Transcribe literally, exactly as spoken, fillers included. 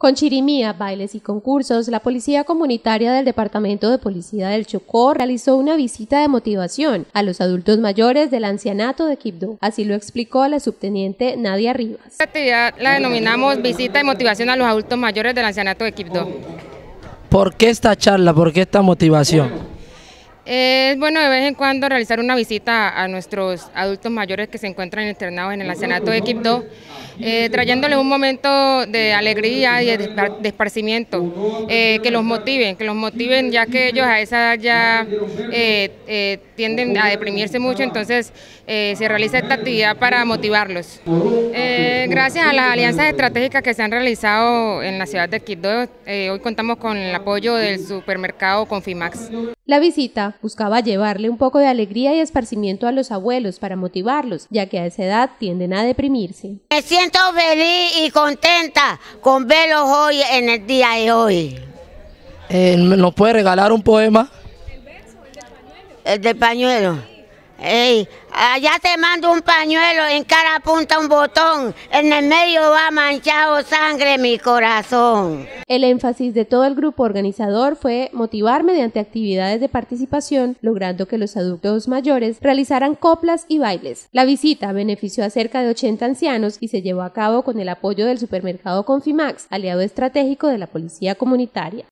Con chirimía, bailes y concursos, la Policía Comunitaria del Departamento de Policía del Chocó realizó una visita de motivación a los adultos mayores del ancianato de Quibdó. Así lo explicó la subteniente Nadia Rivas. Esta actividad la denominamos visita de motivación a los adultos mayores del ancianato de Quibdó. ¿Por qué esta charla? ¿Por qué esta motivación? Es bueno de vez en cuando realizar una visita a nuestros adultos mayores que se encuentran internados en el ancianato de Quibdó, eh, trayéndoles un momento de alegría y de esparcimiento, eh, que los motiven, que los motiven ya que ellos a esa edad ya eh, eh, tienden a deprimirse mucho, entonces eh, se realiza esta actividad para motivarlos. Eh, gracias a las alianzas estratégicas que se han realizado en la ciudad de Quibdó, eh, hoy contamos con el apoyo del supermercado Confimax. La visita buscaba llevarle un poco de alegría y esparcimiento a los abuelos para motivarlos, ya que a esa edad tienden a deprimirse. Me siento feliz y contenta con verlos hoy en el día de hoy. Eh, ¿Nos puede regalar un poema? ¿El verso, el del pañuelo? El del pañuelo. Ey, allá te mando un pañuelo, en cada punta un botón, en el medio va manchado sangre mi corazón. El énfasis de todo el grupo organizador fue motivar mediante actividades de participación, logrando que los adultos mayores realizaran coplas y bailes. La visita benefició a cerca de ochenta ancianos y se llevó a cabo con el apoyo del supermercado Confimax, aliado estratégico de la Policía Comunitaria.